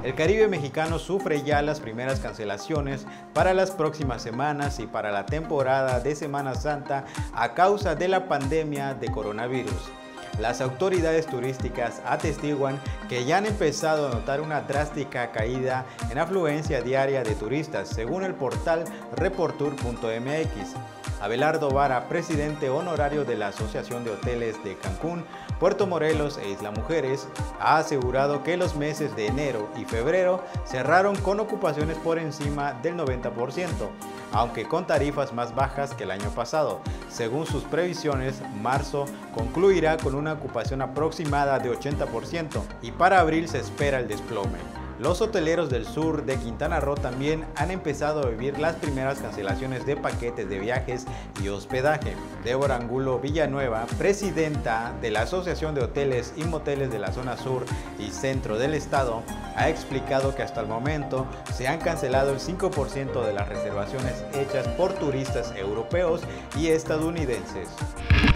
El Caribe mexicano sufre ya las primeras cancelaciones para las próximas semanas y para la temporada de Semana Santa a causa de la pandemia de coronavirus. Las autoridades turísticas atestiguan que ya han empezado a notar una drástica caída en afluencia diaria de turistas, según el portal reportour.mx. Abelardo Vara, presidente honorario de la Asociación de Hoteles de Cancún, Puerto Morelos e Isla Mujeres, ha asegurado que los meses de enero y febrero cerraron con ocupaciones por encima del 90%, aunque con tarifas más bajas que el año pasado. Según sus previsiones, marzo concluirá con una ocupación aproximada de 80% y para abril se espera el desplome. Los hoteleros del sur de Quintana Roo también han empezado a vivir las primeras cancelaciones de paquetes de viajes y hospedaje. Débora Angulo Villanueva, presidenta de la Asociación de Hoteles y Moteles de la zona sur y centro del estado, ha explicado que hasta el momento se han cancelado el 5% de las reservaciones hechas por turistas europeos y estadounidenses.